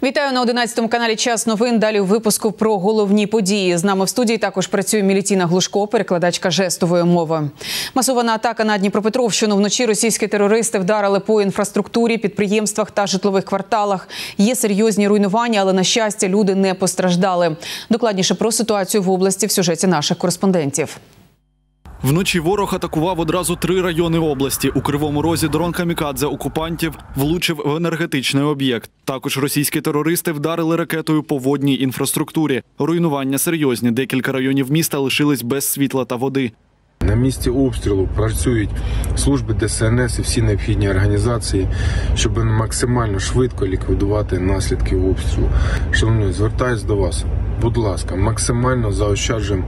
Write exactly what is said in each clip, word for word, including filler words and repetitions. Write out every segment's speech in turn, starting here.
Вітаю на одинадцятому каналі «Час новин». Далі у випуску про головні події. З нами в студії також працює Мілітіна Глушко, перекладачка жестової мови. Масована атака на Дніпропетровщину. Вночі російські терористи вдарили по інфраструктурі, підприємствах та житлових кварталах. Є серйозні руйнування, але, на щастя, люди не постраждали. Докладніше про ситуацію в області в сюжеті наших кореспондентів. Вночі ворог атакував одразу три райони області. У Кривому Розі дрон камікадзе окупантів влучив в енергетичний об'єкт. Також російські терористи вдарили ракетою по водній інфраструктурі. Руйнування серйозні. Декілька районів міста лишились без світла та води. На місці обстрілу працюють служби Де Се Ен Ес і всі необхідні організації, щоб максимально швидко ліквідувати наслідки обстрілу. Шановні, звертаюсь до вас. Будь ласка, максимально заощаджуємо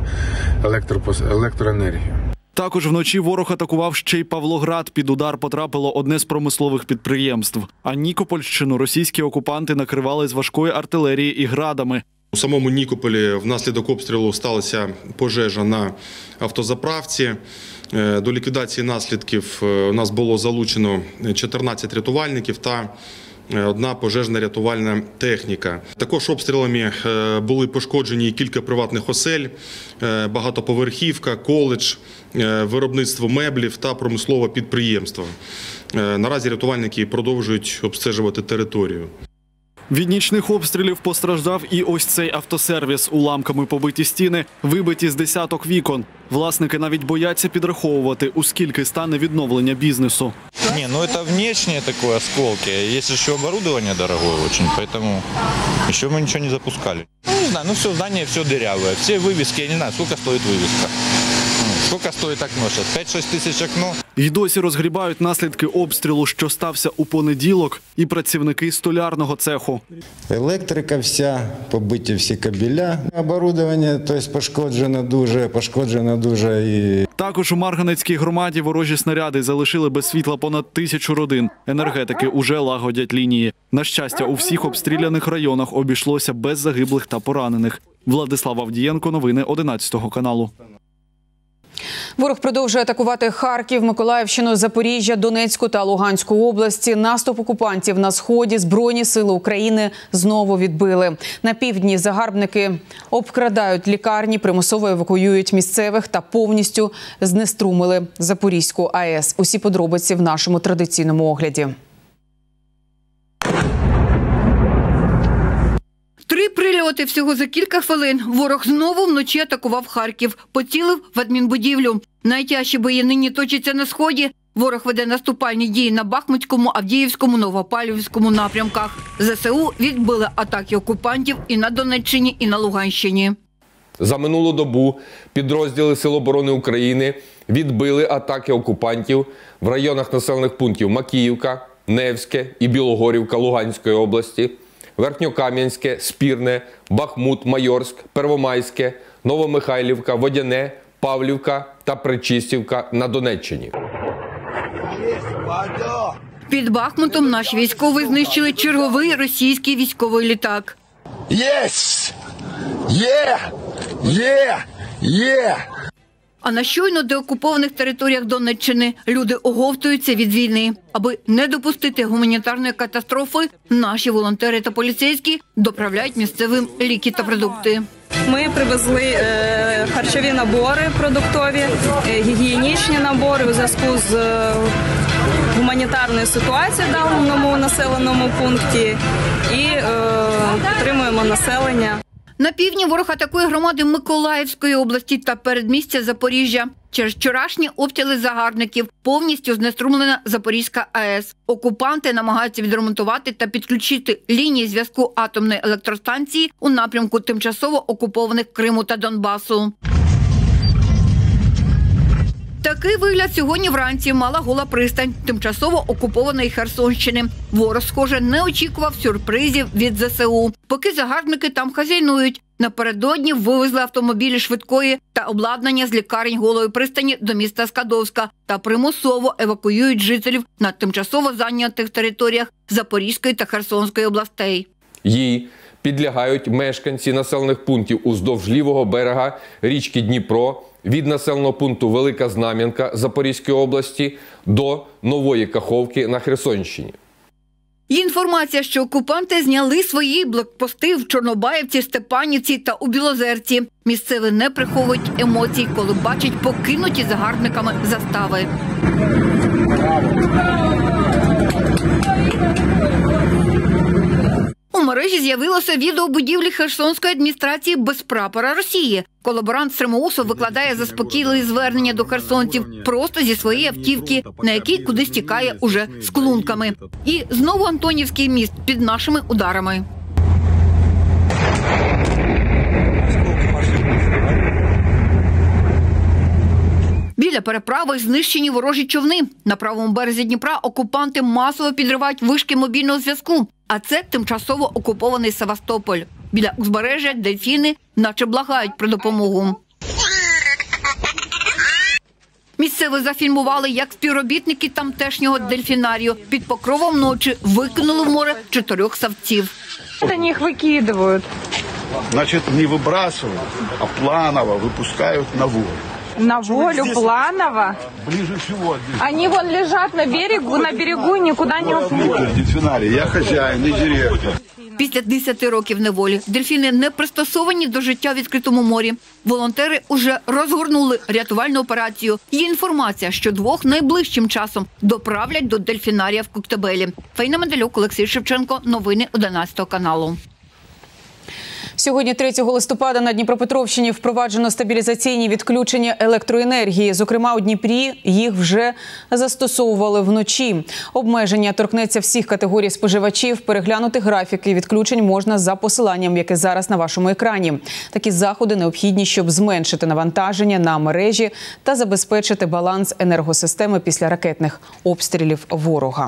електроенергію. Також вночі ворог атакував ще й Павлоград. Під удар потрапило одне з промислових підприємств. А Нікопольщину російські окупанти накривали з важкої артилерії і градами. У самому Нікополі внаслідок обстрілу сталася пожежа на автозаправці. До ліквідації наслідків у нас було залучено чотирнадцять рятувальників та одна пожежна рятувальна техніка. Також обстрілами були пошкоджені кілька приватних осель, багатоповерхівка, коледж, виробництво меблів та промислове підприємство. Наразі рятувальники продовжують обстежувати територію. Від нічних обстрілів постраждав і ось цей автосервіс. Уламками побиті стіни, вибиті з десяток вікон. Власники навіть бояться підраховувати, у скільки стане відновлення бізнесу. Не, ну это внешние такое осколки. Есть еще оборудование дорогое очень, поэтому еще мы ничего не запускали. Ну, не знаю, ну все здание, все дырявое. Все вывески, я не знаю, сколько стоит вывеска. Сколько стоит окно сейчас? п'ять-шість тисяч окно. І досі розгрібають наслідки обстрілу, що стався у понеділок, і працівники столярного цеху. Електрика вся, побиті всі кабеля. Оборудовання, тобто пошкоджено дуже, пошкоджено дуже. І... Також у Марганецькій громаді ворожі снаряди залишили без світла понад тисячу родин. Енергетики уже лагодять лінії. На щастя, у всіх обстріляних районах обійшлося без загиблих та поранених. Владислав Авдієнко, новини одинадцятого каналу. Ворог продовжує атакувати Харків, Миколаївщину, Запоріжжя, Донецьку та Луганську області. Наступ окупантів на сході Збройні сили України знову відбили. На півдні загарбники обкрадають лікарні, примусово евакуюють місцевих та повністю знеструмили Запорізьку А Е С. Усі подробиці в нашому традиційному огляді. Три прильоти всього за кілька хвилин. Ворог знову вночі атакував Харків, поцілив в адмінбудівлю. Найтяжчі бої нині точаться на сході. Ворог веде наступальні дії на Бахмутському, Авдіївському, Новопавлівському напрямках. Зе Се У відбили атаки окупантів і на Донеччині, і на Луганщині. За минулу добу підрозділи Сил оборони України відбили атаки окупантів в районах населених пунктів Макіївка, Невське і Білогорівка Луганської області, Верхньокам'янське, Спірне, Бахмут, Майорськ, Первомайське, Новомихайлівка, Водяне, Павлівка та Причистівка на Донеччині. Під Бахмутом наші військові знищили черговий російський військовий літак. Єс! Є! Є! Є! А на щойно деокупованих територіях Донеччини люди оговтуються від війни. Аби не допустити гуманітарної катастрофи, наші волонтери та поліцейські доправляють місцевим ліки та продукти. Ми привезли е, харчові набори продуктові, е, гігієнічні набори у зв'язку з е, гуманітарною ситуацією в даному населеному пункті і е, підтримуємо населення. На півдні ворог атакує громади Миколаївської області та передмістя Запоріжжя. Через вчорашні обстріли загарбників повністю знеструмлена Запорізька А Е С. Окупанти намагаються відремонтувати та підключити лінії зв'язку атомної електростанції у напрямку тимчасово окупованих Криму та Донбасу. Такий вигляд сьогодні вранці мала Гола пристань тимчасово окупованої Херсонщини. Ворог, схоже, не очікував сюрпризів від Зе Се У. Поки загарбники там хазяйнують, напередодні вивезли автомобілі швидкої та обладнання з лікарень Голої пристані до міста Скадовська та примусово евакуюють жителів на тимчасово зайнятих територіях Запорізької та Херсонської областей. Їй підлягають мешканці населених пунктів уздовж лівого берега річки Дніпро, від населеного пункту Велика Знам'янка Запорізької області до Нової Каховки на Херсонщині. Є інформація, що окупанти зняли свої блокпости в Чорнобаївці, Степанівці та у Білозерці. Місцеві не приховують емоцій, коли бачать покинуті загарбниками застави. У мережі з'явилося відео будівлі Херсонської адміністрації без прапора Росії. Колаборант Стримоусов викладає заспокійливі звернення до херсонців просто зі своєї автівки, на якій кудись тікає уже з клунками. І знову Антонівський міст під нашими ударами. Біля переправи знищені ворожі човни. На правому березі Дніпра окупанти масово підривають вишки мобільного зв'язку. А це тимчасово окупований Севастополь. Біля узбережжя дельфіни наче благають про допомогу. Місцеві зафільмували, як співробітники тамтешнього дельфінарію під покровом ночі викинули в море чотирьох савців. Вони їх викидають. Значит, не выбрасывают, а планово выпускают на волю. На волю планово? Ближе всего. Они вон лежат на берегу, на берегу и никуда не уплывают. Дельфинарий, я хозяин, не директор. Після десяти років неволі дельфіни не пристосовані до життя в відкритому морі. Волонтери уже розгорнули рятувальну операцію. Є інформація, що двох найближчим часом доправлять до дельфінарія в Коктебелі. Фаїна Медалюк, Олексій Шевченко. Новини одинадцятого каналу. Сьогодні, третього листопада, на Дніпропетровщині впроваджено стабілізаційні відключення електроенергії. Зокрема, у Дніпрі їх вже застосовували вночі. Обмеження торкнеться всіх категорій споживачів. Переглянути графіки відключень можна за посиланням, яке зараз на вашому екрані. Такі заходи необхідні, щоб зменшити навантаження на мережі та забезпечити баланс енергосистеми після ракетних обстрілів ворога.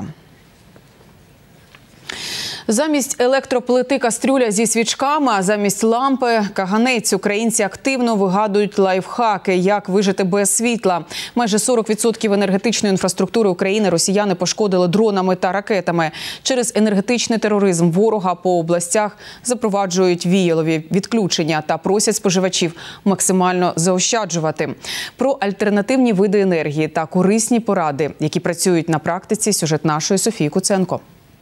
Замість електроплити кастрюля зі свічками, а замість лампи – каганець. Українці активно вигадують лайфхаки, як вижити без світла. Майже сорок відсотків енергетичної інфраструктури України росіяни пошкодили дронами та ракетами. Через енергетичний тероризм ворога по областях запроваджують віялові відключення та просять споживачів максимально заощаджувати. Про альтернативні види енергії та корисні поради, які працюють на практиці, сюжет нашої Софії Куценко.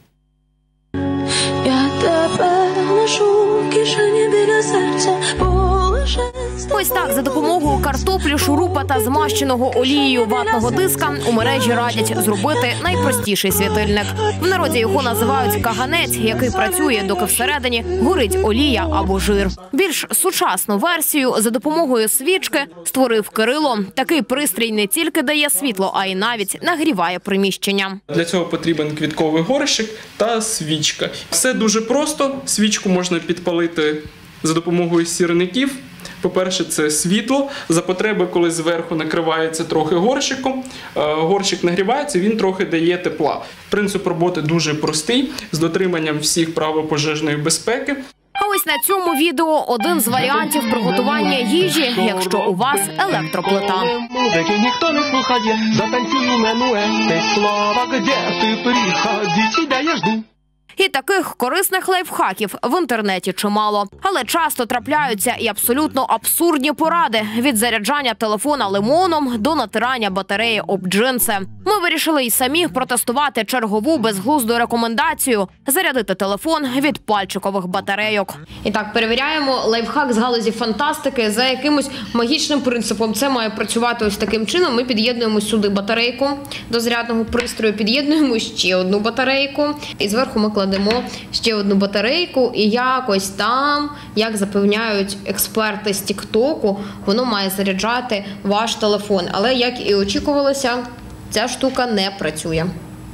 Ось так, за допомогою картоплі, шурупа та змащеного олією ватного диска у мережі радять зробити найпростіший світильник. В народі його називають каганець, який працює, доки всередині горить олія або жир. Більш сучасну версію за допомогою свічки створив Кирило. Такий пристрій не тільки дає світло, а й навіть нагріває приміщення. Для цього потрібен квітковий горщик та свічка. Все дуже просто. Свічку можна підпалити за допомогою сірників. По-перше, це світло. За потреби, коли зверху накривається трохи горщиком, горщик нагрівається, він трохи дає тепла. Принцип роботи дуже простий, з дотриманням всіх правил пожежної безпеки. А ось на цьому відео один з варіантів приготування їжі, якщо у вас електроплита. Ніхто не слухає, затанцюю менуе, те слова, де ти приходи, тебя я жду. І таких корисних лайфхаків в інтернеті чимало. Але часто трапляються і абсолютно абсурдні поради – від заряджання телефона лимоном до натирання батареї об джинси. Ми вирішили й самі протестувати чергову безглузду рекомендацію – зарядити телефон від пальчикових батарейок. І так, перевіряємо лайфхак з галузі фантастики за якимось магічним принципом. Це має працювати ось таким чином. Ми під'єднуємо сюди батарейку до зарядного пристрою, під'єднуємо ще одну батарейку і зверху ми кладемо ще одну батарейку, і якось там, як запевняють експерти з Тік-Току, воно має заряджати ваш телефон. Але, як і очікувалося, ця штука не працює.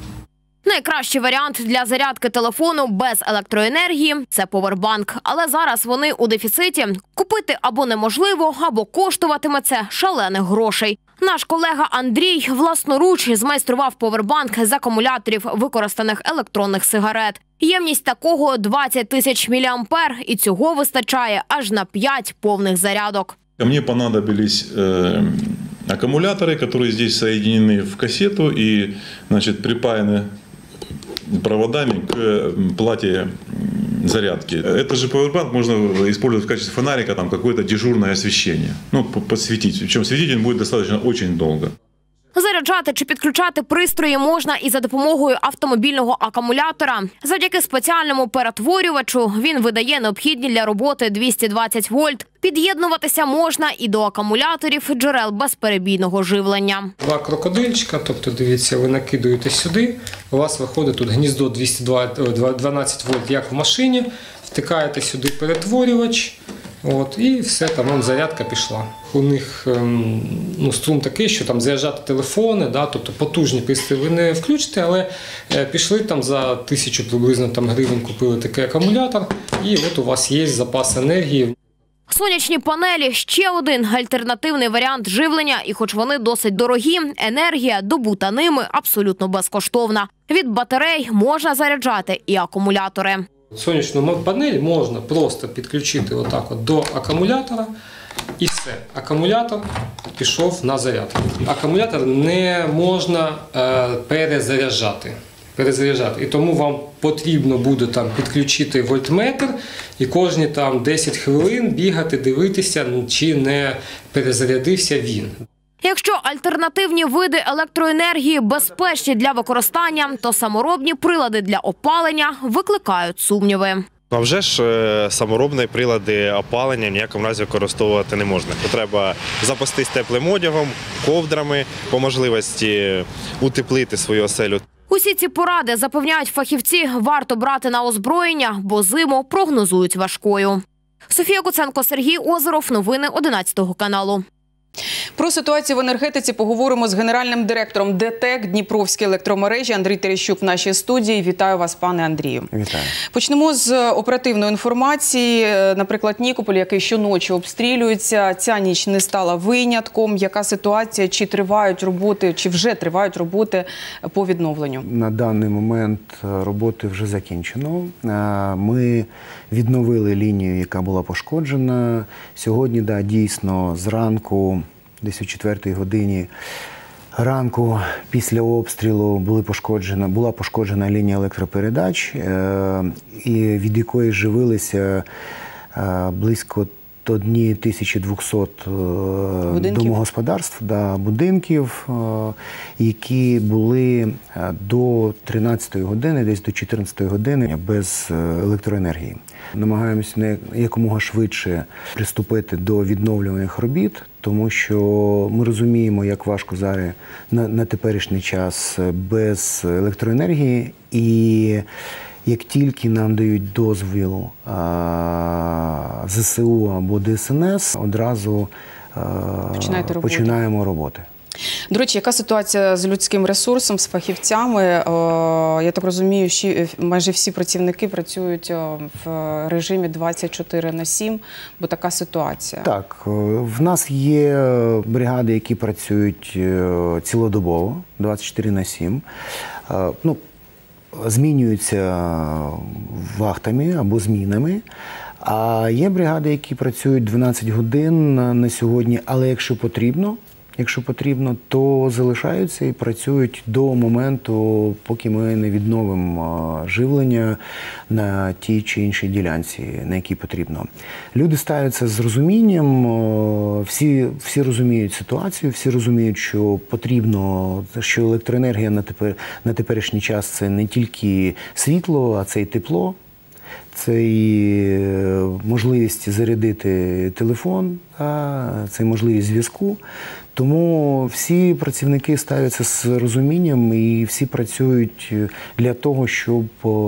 Найкращий варіант для зарядки телефону без електроенергії – це повербанк. Але зараз вони у дефіциті. Купити або неможливо, або коштуватиме це шалених грошей. Наш колега Андрій власноруч змайстрував повербанк з акумуляторів використаних електронних сигарет. Ємність такого двадцять тисяч міліампер, і цього вистачає аж на п'ять повних зарядок. Мне понадобились э, аккумуляторы, которые здесь соединены в кассету и, значит, припаяны проводами к плате зарядки. Это же пауэрбанк можно использовать в качестве фонарика, там какое-то дежурное освещение. Ну, подсветить. Причем светить он будет достаточно очень долго. Заряджати чи підключати пристрої можна і за допомогою автомобільного акумулятора. Завдяки спеціальному перетворювачу він видає необхідні для роботи двісті двадцять вольт. Під'єднуватися можна і до акумуляторів джерел безперебійного живлення. Два крокодильчика, тобто, дивіться, ви накидуєте сюди, у вас виходить тут гніздо двісті дванадцять вольт, як в машині, втикаєте сюди перетворювач, от, і все, там вам зарядка пішла. У них ем, ну, струм такий, що там заряджати телефони, да, тобто потужні пристрої ви не включите, але е, пішли там за тисячу приблизно там, гривень, купили такий акумулятор, і от у вас є запас енергії. Сонячні панелі – ще один альтернативний варіант живлення, і хоч вони досить дорогі, енергія, добута ними, абсолютно безкоштовна. Від батарей можна заряджати і акумулятори. Сонячну панель можна просто підключити отак от до акумулятора, і все. Акумулятор пішов на зарядку. Акумулятор не можна е, перезаряджати. перезаряджати. І тому вам потрібно буде там підключити вольтметр і кожні там десять хвилин бігати, дивитися, чи не перезарядився він. Якщо альтернативні види електроенергії безпечні для використання, то саморобні прилади для опалення викликають сумніви. А вже ж саморобні прилади опалення в ніякому разі використовувати не можна. Треба запастись теплим одягом, ковдрами, по можливості утеплити свою оселю. Усі ці поради, запевняють фахівці, варто брати на озброєння, бо зиму прогнозують важкою. Софія Куценко, Сергій Озеров. Новини одинадцятого каналу. Про ситуацію в енергетиці поговоримо з генеральним директором ДТЕК Дніпровські електромережі Андрій Терещук в нашій студії. Вітаю вас, пане Андрію. Вітаю. Почнемо з оперативної інформації. Наприклад, Нікополь, який щоночі обстрілюється, ця ніч не стала винятком. Яка ситуація? Чи тривають роботи, чи вже тривають роботи по відновленню? На даний момент роботи вже закінчено. Ми відновили лінію, яка була пошкоджена. Сьогодні, да, дійсно, зранку, десь о четвертій годині ранку після обстрілу були пошкоджена, була пошкоджена лінія електропередач, і від якої живилися близько тисяча двісті будинків. домогосподарств, да, будинків, які були до тринадцятої години, десь до чотирнадцятої години без електроенергії. Намагаємося якомога швидше приступити до відновлюваних робіт, тому що ми розуміємо, як важко зараз на, на теперішній час без електроенергії, і як тільки нам дають дозвіл а, ЗСУ або ДСНС, одразу а, починаємо роботи. До речі, яка ситуація з людським ресурсом, з фахівцями? Я так розумію, що майже всі працівники працюють в режимі двадцять чотири на сім, бо така ситуація. Так, в нас є бригади, які працюють цілодобово, двадцять чотири на сім. Ну, змінюються вахтами або змінами. А є бригади, які працюють дванадцять годин на сьогодні, але якщо потрібно, якщо потрібно, то залишаються і працюють до моменту, поки ми не відновимо живлення на тій чи іншій ділянці, на якій потрібно. Люди ставляться з розумінням, всі, всі розуміють ситуацію, всі розуміють, що потрібно, що електроенергія на, тепер, на теперішній час – це не тільки світло, а це і тепло. Це і можливість зарядити телефон, це і можливість зв'язку. Тому всі працівники ставляться з розумінням і всі працюють для того, щоб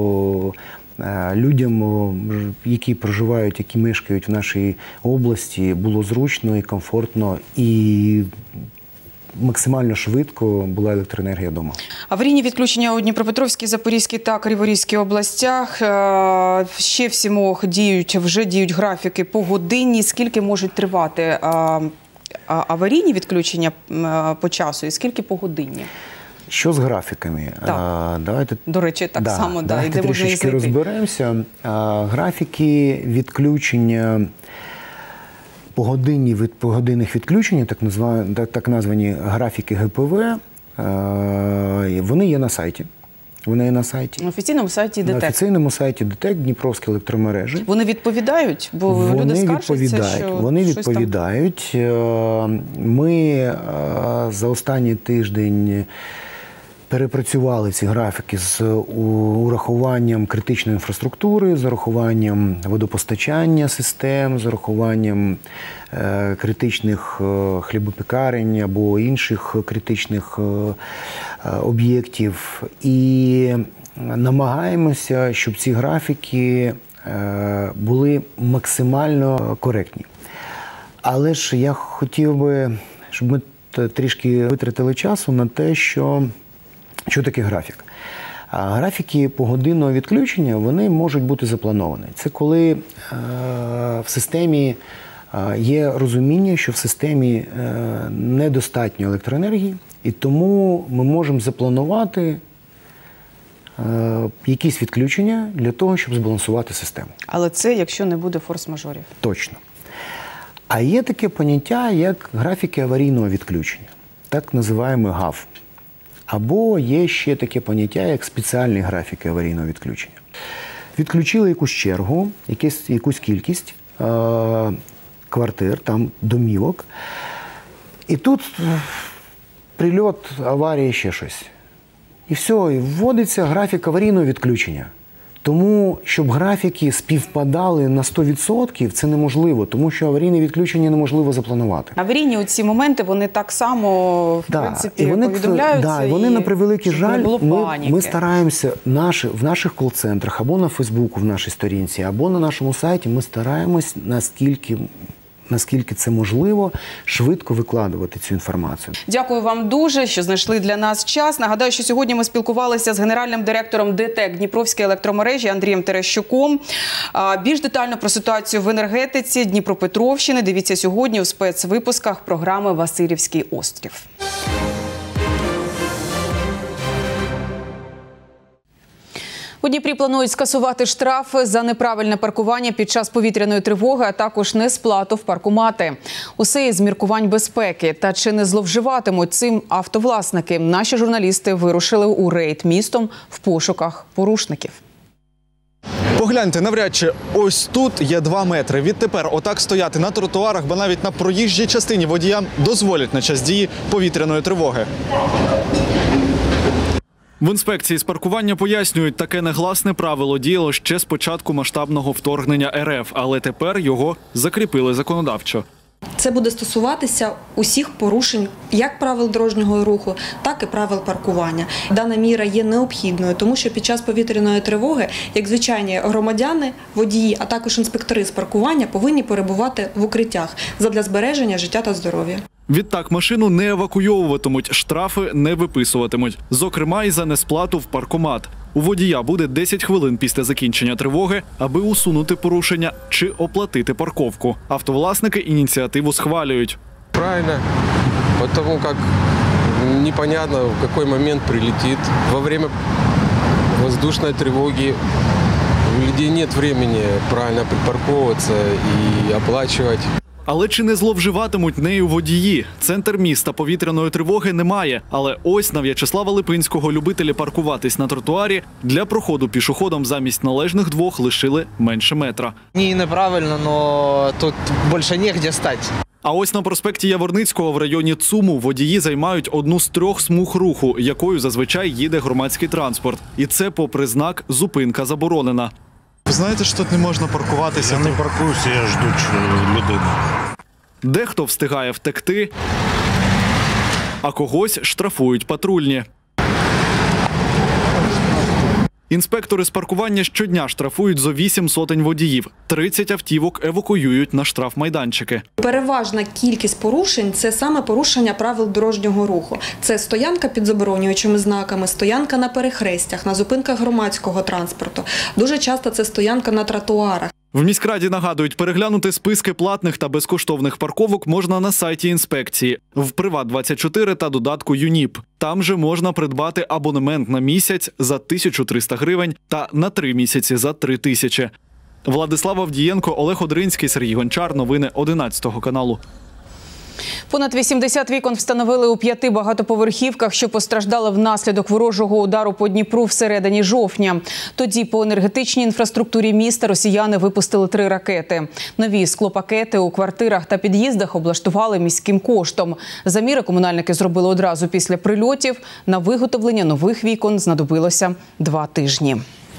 людям, які проживають, які мешкають в нашій області, було зручно і комфортно, і максимально швидко була електроенергія вдома. Аварійні відключення у Дніпропетровській, Запорізькій та Криворізькій областях. Ще в сімох діють, вже діють графіки погодинні. Скільки можуть тривати аварійні відключення по часу і скільки погодинні? Що з графіками? Так. А, давайте, До речі, так да, само, да, давайте і де можна трішечки розберемося. А, графіки відключення, погодинні від погодинних відключень, так названі, так, так названі графіки ГПВ, а, вони є на сайті. Вона є на сайті. На офіційному сайті На ДТЕК. офіційному сайті ДТЕК, Дніпровські електромережі. Вони відповідають? Бо Вони люди скаржаться, відповідають. що Вони щось відповідають. Там... Ми за останній тиждень перепрацювали ці графіки з урахуванням критичної інфраструктури, з урахуванням водопостачання систем, з урахуванням е, критичних е, хлібопікарень або інших критичних е, об'єктів. І намагаємося, щоб ці графіки е, були максимально коректні. Але ж я хотів би, щоб ми трішки витратили часу на те, що Що таке графік? А графіки погодинного відключення, вони можуть бути заплановані. Це коли е, в системі е, є розуміння, що в системі е, недостатньо електроенергії, і тому ми можемо запланувати е, якісь відключення для того, щоб збалансувати систему. Але це, якщо не буде форс-мажорів. Точно. А є таке поняття, як графіки аварійного відключення, так називаємо ГАВ. Або є ще таке поняття, як спеціальні графіки аварійного відключення. Відключили якусь чергу, якусь, якусь кількість е- квартир, там домівок. І тут прильот, аварія, ще щось. І все, і вводиться графік аварійного відключення. Тому, щоб графіки співпадали на сто відсотків, це неможливо, тому що аварійне відключення неможливо запланувати. Аварійні у ці моменти, вони так само, в да, принципі, і вони, повідомляються. Да, і вони, і на превеликий жаль, ми, ми стараємося наші, в наших кол-центрах, або на Фейсбуку, в нашій сторінці, або на нашому сайті, ми стараємось, наскільки... наскільки це можливо, швидко викладувати цю інформацію. Дякую вам дуже, що знайшли для нас час. Нагадаю, що сьогодні ми спілкувалися з генеральним директором ДТЕК Дніпровської електромережі Андрієм Терещуком. Більш детально про ситуацію в енергетиці Дніпропетровщини дивіться сьогодні у спецвипусках програми «Василівський острів». У Дніпрі планують скасувати штрафи за неправильне паркування під час повітряної тривоги, а також несплату в паркомати. Усе із міркувань безпеки. Та чи не зловживатимуть цим автовласники? Наші журналісти вирушили у рейд містом в пошуках порушників. Погляньте, навряд чи ось тут є два метри. Відтепер отак стояти на тротуарах, бо навіть на проїжджій частині водіям дозволять на час дії повітряної тривоги. В інспекції з паркування пояснюють, таке негласне правило діяло ще з початку масштабного вторгнення РФ, але тепер його закріпили законодавчо. Це буде стосуватися усіх порушень як правил дорожнього руху, так і правил паркування. Дана міра є необхідною, тому що під час повітряної тривоги, як звичайні громадяни, водії, а також інспектори з паркування повинні перебувати в укриттях задля збереження життя та здоров'я. Відтак машину не евакуйовуватимуть, штрафи не виписуватимуть. Зокрема, і за несплату в паркомат. У водія буде десять хвилин після закінчення тривоги, аби усунути порушення чи оплатити парковку. Автовласники ініціативу схвалюють. Правильно, тому як непонятно, в який момент прилетить. Во время воздушної тривоги у людей немає часу правильно припарковуватися і оплачувати. Але чи не зловживатимуть нею водії? Центр міста повітряної тривоги немає. Але ось на В'ячеслава Липинського любителі паркуватись на тротуарі для проходу пішоходом замість належних двох лишили менше метра. Ні, неправильно, але тут більше негде стати. А ось на проспекті Яворницького в районі ЦУМу водії займають одну з трьох смуг руху, якою зазвичай їде громадський транспорт. І це попри знак «Зупинка заборонена». Ви знаєте, що тут не можна паркуватися? Я не паркуюся, я жду людину. Дехто встигає втекти, а когось штрафують патрульні. Інспектори з паркування щодня штрафують зо вісім сотень водіїв. тридцять автівок евакуюють на штрафмайданчики. Переважна кількість порушень – це саме порушення правил дорожнього руху. Це стоянка під заборонюючими знаками, стоянка на перехрестях, на зупинках громадського транспорту. Дуже часто це стоянка на тротуарах. В міськраді нагадують, переглянути списки платних та безкоштовних парковок можна на сайті інспекції, в Приват двадцять чотири та додатку ЮНІП. Там же можна придбати абонемент на місяць за тисячу триста гривень та на три місяці за три тисячі. Владислав Авдієнко, Олег Одринський, Сергій Гончар. Новини одинадцятого каналу. Понад вісімдесят вікон встановили у п'яти багатоповерхівках, що постраждали внаслідок ворожого удару по Дніпру всередині жовтня. Тоді по енергетичній інфраструктурі міста росіяни випустили три ракети. Нові склопакети у квартирах та під'їздах облаштували міським коштом. Заміри комунальники зробили одразу після прильотів. На виготовлення нових вікон знадобилося два тижні.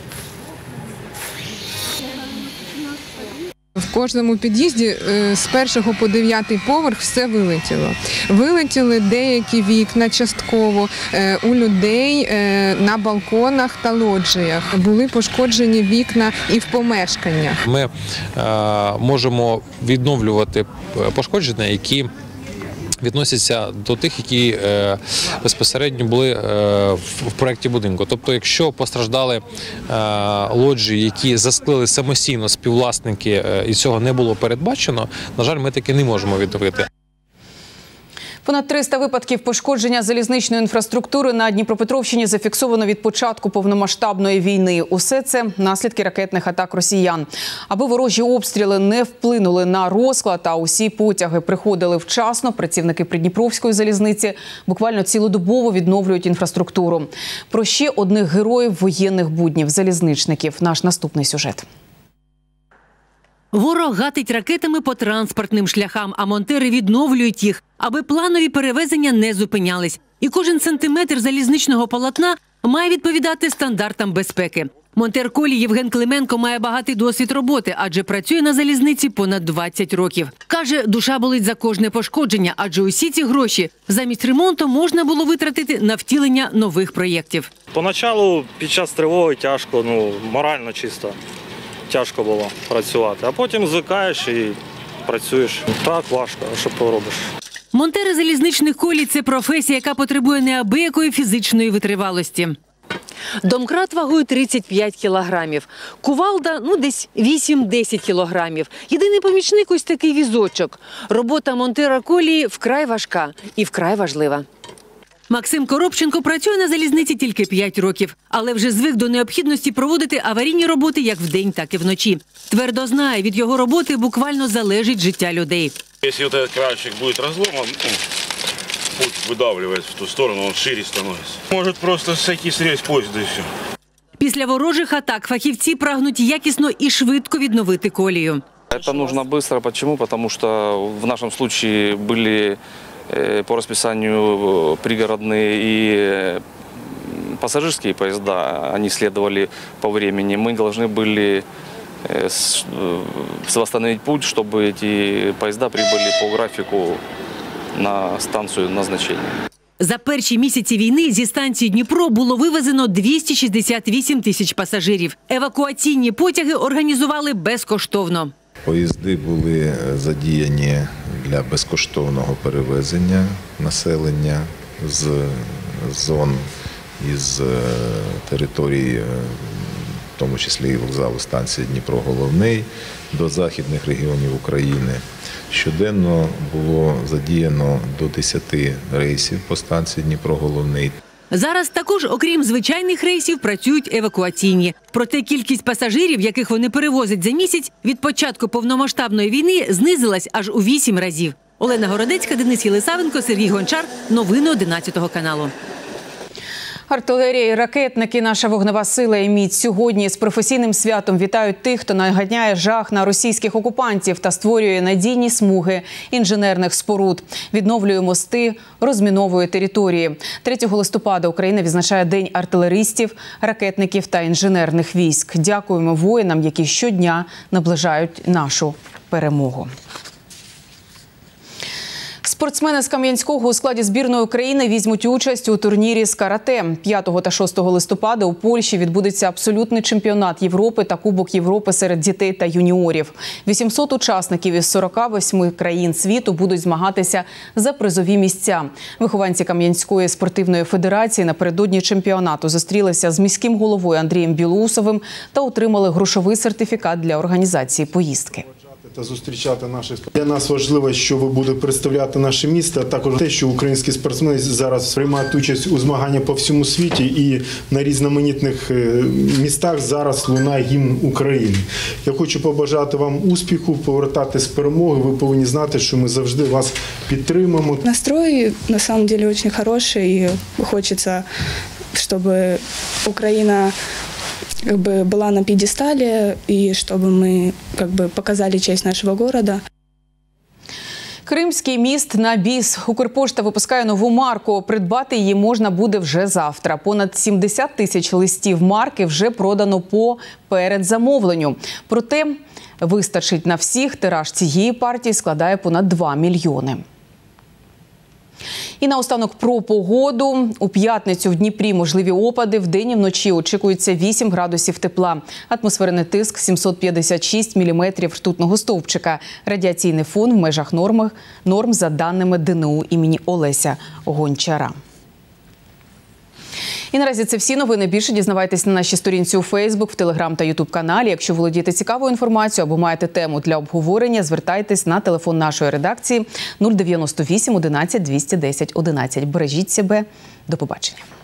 В кожному під'їзді з першого по дев'ятий поверх все вилетіло. Вилетіли деякі вікна частково у людей на балконах та лоджіях. Були пошкоджені вікна і в помешканнях. Ми е, можемо відновлювати пошкодження, які відносяться до тих, які е, безпосередньо були е, в, в проєкті будинку. Тобто, якщо постраждали е, лоджії, які засклили самостійно співвласники, е, і цього не було передбачено, на жаль, ми таки не можемо відновити. Понад триста випадків пошкодження залізничної інфраструктури на Дніпропетровщині зафіксовано від початку повномасштабної війни. Усе це – наслідки ракетних атак росіян. Аби ворожі обстріли не вплинули на розклад, а усі потяги приходили вчасно, працівники Придніпровської залізниці буквально цілодобово відновлюють інфраструктуру. Про ще одних героїв воєнних буднів – залізничників. Наш наступний сюжет. Ворог гатить ракетами по транспортним шляхам, а монтери відновлюють їх, аби планові перевезення не зупинялись. І кожен сантиметр залізничного полотна має відповідати стандартам безпеки. Монтер колії Євген Клименко має багатий досвід роботи, адже працює на залізниці понад двадцять років. Каже, душа болить за кожне пошкодження, адже усі ці гроші замість ремонту можна було витратити на втілення нових проєктів. Поначалу під час тривоги тяжко, ну морально чисто. Тяжко було працювати, а потім звикаєш і працюєш. Так важко, а що поробиш. Монтери залізничних колій – це професія, яка потребує неабиякої фізичної витривалості. Домкрат вагою тридцять п'ять кілограмів, кувалда – ну десь вісім-десять кілограмів. Єдиний помічник – ось такий візочок. Робота монтера колії вкрай важка і вкрай важлива. Максим Коробченко працює на залізниці тільки п'ять років, але вже звик до необхідності проводити аварійні роботи як вдень, так і вночі. Твердо знає, від його роботи буквально залежить життя людей. Якщо цей крайчик буде розломан, путь видавлюється в ту сторону, він шире становиться. Може просто сойти з рельс поїзда і все. Після ворожих атак фахівці прагнуть якісно і швидко відновити колію. Це потрібно швидко. Чому? Тому що в нашому випадку були по расписанию пригородные и пассажирские поезда, они следовали по времени. Мы должны были восстановить путь, чтобы эти поезда прибыли по графику на станцію назначення. За перші місяці війни зі станції Дніпро було вивезено двісті шістдесят вісім тисяч пасажирів. Евакуаційні потяги організували безкоштовно. Поїзди були задіяні для безкоштовного перевезення населення з зон із території, в тому числі і вокзалу станції Дніпро-Головний, до західних регіонів України. Щоденно було задіяно до десяти рейсів по станції Дніпро-Головний. Зараз також, окрім звичайних рейсів, працюють евакуаційні. Проте кількість пасажирів, яких вони перевозять за місяць, від початку повномасштабної війни знизилась аж у вісім разів. Олена Городецька, Денис Єлисавенко, Сергій Гончар. Новини одинадцятого каналу. Артилерія і ракетники, наша вогнева сила і міць сьогодні з професійним святом вітають тих, хто наганяє жах на російських окупантів та створює надійні смуги інженерних споруд, відновлює мости, розміновує території. третього листопада Україна відзначає День артилеристів, ракетників та інженерних військ. Дякуємо воїнам, які щодня наближають нашу перемогу. Спортсмени з Кам'янського у складі збірної України візьмуть участь у турнірі з карате. п'ятого та шостого листопада у Польщі відбудеться абсолютний чемпіонат Європи та Кубок Європи серед дітей та юніорів. вісімсот учасників із сорока восьми країн світу будуть змагатися за призові місця. Вихованці Кам'янської спортивної федерації напередодні чемпіонату зустрілися з міським головою Андрієм Білоусовим та отримали грошовий сертифікат для організації поїздки. Та зустрічати наших для нас важливо, що ви будете представляти наше місто, а також те, що українські спортсмени зараз приймають участь у змаганнях по всьому світі, і на різноманітних містах зараз лунає гімн України. Я хочу побажати вам успіху, повертати з перемоги. Ви повинні знати, що ми завжди вас підтримуємо. Настрой на самом деле очень хороший, и хочется, чтобы Украина как бы была на пьедестале, и чтобы мы как бы показали честь нашего города. Кримський міст на біс. Укрпошта випускає нову марку. Придбати її можна буде вже завтра. Понад сімдесят тисяч листів марки вже продано по передзамовленню. Проте вистачить на всіх. Тираж цієї партії складає понад два мільйони. І наостанок про погоду. У п'ятницю в Дніпрі можливі опади. Вдень і вночі очікується вісім градусів тепла. Атмосферний тиск сімсот п'ятдесят шість міліметрів ртутного стовпчика. Радіаційний фон в межах норм, норм за даними Д Н У імені Олеся Гончара. І наразі це всі новини. Більше дізнавайтесь на нашій сторінці у Фейсбук, в Телеграм та Ютуб каналі. Якщо володієте цікавою інформацією або маєте тему для обговорення, звертайтесь на телефон нашої редакції нуль дев'яносто вісім одинадцять двісті десять одинадцять. Бережіть себе. До побачення.